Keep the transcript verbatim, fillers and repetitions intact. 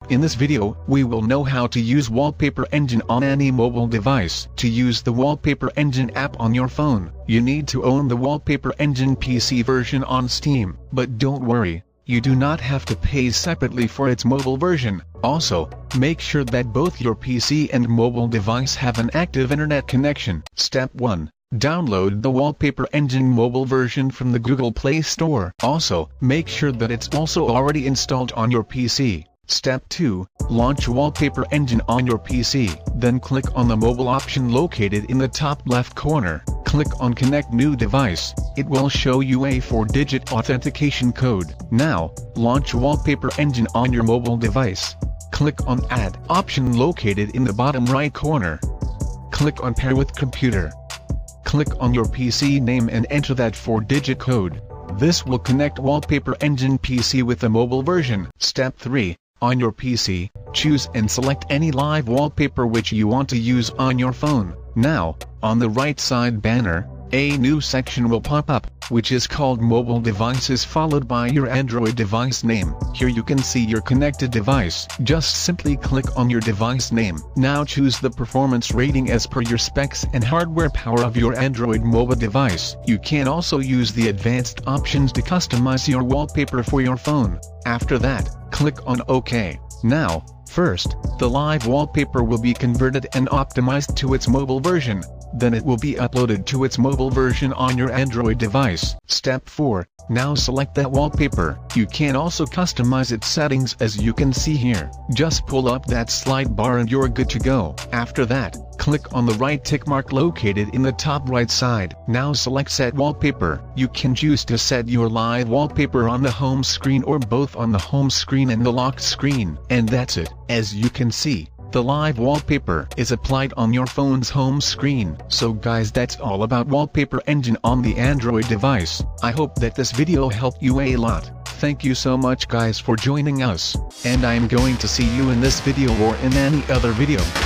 In this video, we will know how to use Wallpaper Engine on any mobile device. To use the Wallpaper Engine app on your phone, you need to own the Wallpaper Engine P C version on Steam. But don't worry, you do not have to pay separately for its mobile version. Also, make sure that both your P C and mobile device have an active internet connection. Step one. Download the Wallpaper Engine mobile version from the Google Play Store. Also, make sure that it's also already installed on your P C. Step two. Launch Wallpaper Engine on your P C. Then click on the mobile option located in the top left corner. Click on Connect New Device. It will show you a four digit authentication code. Now, launch Wallpaper Engine on your mobile device. Click on Add option located in the bottom right corner. Click on Pair with Computer. Click on your P C name and enter that four digit code. This will connect Wallpaper Engine P C with the mobile version. Step three. On your P C, choose and select any live wallpaper which you want to use on your phone. Now, on the right side banner, a new section will pop up, which is called Mobile Devices followed by your Android device name. Here you can see your connected device. Just simply click on your device name. Now choose the performance rating as per your specs and hardware power of your Android mobile device. You can also use the advanced options to customize your wallpaper for your phone. After that, click on OK. Now, first, the live wallpaper will be converted and optimized to its mobile version. Then it will be uploaded to its mobile version on your Android device. Step four. Now select that wallpaper. You can also customize its settings as you can see here. Just pull up that slide bar and you're good to go. After that, click on the right tick mark located in the top right side. Now select Set Wallpaper. You can choose to set your live wallpaper on the home screen or both on the home screen and the locked screen. And that's it. As you can see, the live wallpaper is applied on your phone's home screen. So guys, that's all about Wallpaper Engine on the Android device. I hope that this video helped you a lot. Thank you so much guys for joining us, and I am going to see you in this video or in any other video.